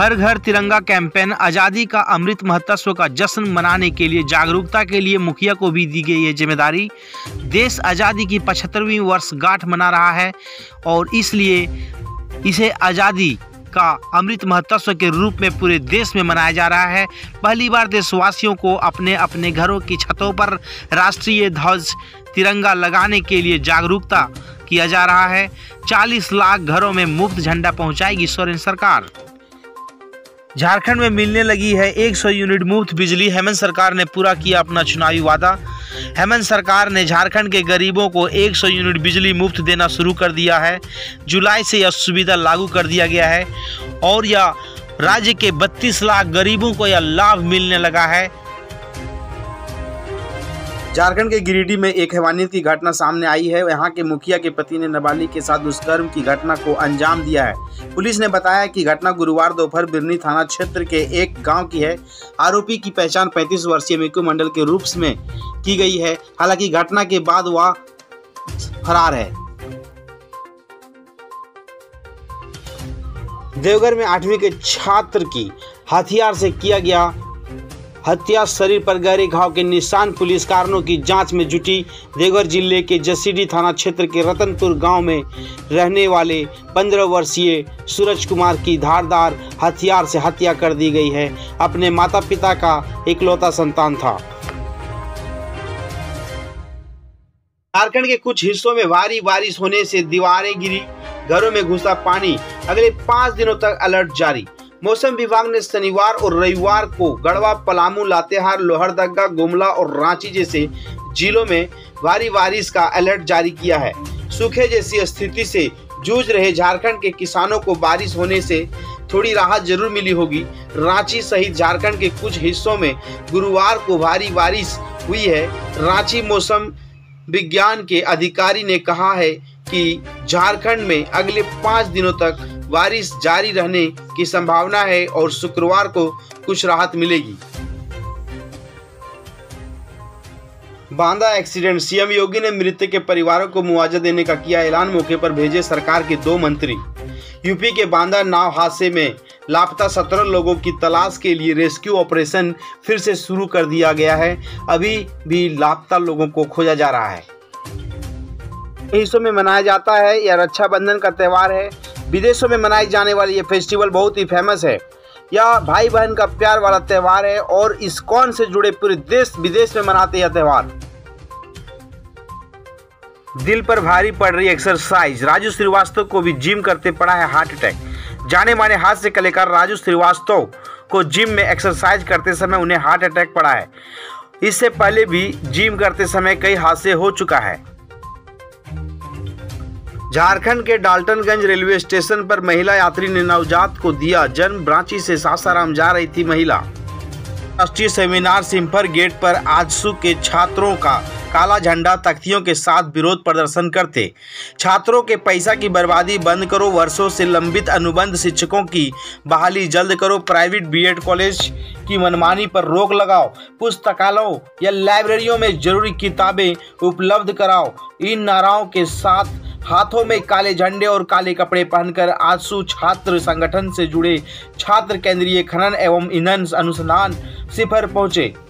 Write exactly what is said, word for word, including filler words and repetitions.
हर घर तिरंगा कैंपेन आज़ादी का अमृत महोत्सव का जश्न मनाने के लिए जागरूकता के लिए मुखिया को भी दी गई है जिम्मेदारी। देश आज़ादी की पचहत्तरवीं वर्षगांठ मना रहा है और इसलिए इसे आज़ादी का अमृत महोत्सव के रूप में पूरे देश में मनाया जा रहा है। पहली बार देशवासियों को अपने अपने घरों की छतों पर राष्ट्रीय ध्वज तिरंगा लगाने के लिए जागरूकता किया जा रहा है। चालीस लाख घरों में मुफ्त झंडा पहुंचाएगी सोरेन सरकार। झारखंड में मिलने लगी है एक सौ यूनिट मुफ्त बिजली। हेमंत सरकार ने पूरा किया अपना चुनावी वादा। हेमंत सरकार ने झारखंड के गरीबों को एक सौ यूनिट बिजली मुफ्त देना शुरू कर दिया है। जुलाई से यह सुविधा लागू कर दिया गया है और यह राज्य के बत्तीस लाख गरीबों को यह लाभ मिलने लगा है। झारखंड के गिरिडीह में एक हैवानियत की घटना सामने आई है। यहाँ के मुखिया के पति ने नाबालिग के साथ दुष्कर्म की घटना को अंजाम दिया है। पुलिस ने बताया कि घटना गुरुवार दोपहर बिरनी थाना क्षेत्र के एक गांव की है। आरोपी की पहचान पैंतीस वर्षीय मिकू मंडल के रूप में की गई है। हालांकि घटना के बाद वह फरार है। देवघर में आठवीं के छात्र की हथियार से किया गया हत्या, शरीर पर गहरे घाव के निशान। पुलिस कारणों की जांच में जुटी। देवघर जिले के जसीडीह थाना क्षेत्र के रतनपुर गांव में रहने वाले पंद्रह वर्षीय सूरज कुमार की धारदार हथियार से हत्या कर दी गई है। अपने माता पिता का इकलौता संतान था। झारखंड के कुछ हिस्सों में भारी बारिश होने से दीवारें गिरी, घरों में घुसा पानी। अगले पाँच दिनों तक अलर्ट जारी। मौसम विभाग ने शनिवार और रविवार को गढ़वा, पलामू, लातेहार, लोहरदगा, गुमला और रांची जैसे जिलों में भारी बारिश का अलर्ट जारी किया है। सूखे जैसी स्थिति से जूझ रहे झारखंड के किसानों को बारिश होने से थोड़ी राहत जरूर मिली होगी। रांची सहित झारखंड के कुछ हिस्सों में गुरुवार को भारी बारिश हुई है। रांची मौसम विज्ञान के अधिकारी ने कहा है कि झारखंड में अगले पाँच दिनों तक बारिश जारी रहने की संभावना है और शुक्रवार को कुछ राहत मिलेगी। बांदा एक्सीडेंट, सीएम योगी ने मृतक के परिवारों को मुआवजा देने का किया ऐलान। मौके पर भेजे सरकार के दो मंत्री। यूपी के बांदा नाव हादसे में लापता सत्रह लोगों की तलाश के लिए रेस्क्यू ऑपरेशन फिर से शुरू कर दिया गया है। अभी भी लापता लोगों को खोजा जा रहा है। हिस्सों में मनाया जाता है। यह रक्षाबंधन का त्यौहार है। विदेशों में मनाई जाने वाली ये फेस्टिवल बहुत ही फेमस है। यह भाई बहन का प्यार वाला त्यौहार है और इस्कॉन से जुड़े पूरे देश विदेश में मनाते यह त्यौहार। दिल पर भारी पड़ रही एक्सरसाइज, राजू श्रीवास्तव को भी जिम करते पड़ा है हार्ट अटैक। जाने माने हास्य कलाकार राजू श्रीवास्तव को जिम में एक्सरसाइज करते समय उन्हें हार्ट अटैक पड़ा है। इससे पहले भी जिम करते समय कई हादसे हो चुका है। झारखंड के डाल्टनगंज रेलवे स्टेशन पर महिला यात्री ने नवजात को दिया जन्म। रांची से सासाराम जा रही थी महिला। राष्ट्रीय सेमिनार सिम्फर गेट पर आजसू के छात्रों का काला झंडा तख्तियों के साथ विरोध प्रदर्शन करते। छात्रों के पैसा की बर्बादी बंद करो, वर्षों से लंबित अनुबंध शिक्षकों की बहाली जल्द करो, प्राइवेट बीएड कॉलेज की मनमानी पर रोक लगाओ, पुस्तकालयों या लाइब्रेरियों में जरूरी किताबें उपलब्ध कराओ। इन नाराओं के साथ हाथों में काले झंडे और काले कपड़े पहनकर आजसू छात्र संगठन से जुड़े छात्र केंद्रीय खनन एवं ईंधन अनुसंधान सिफर पहुंचे।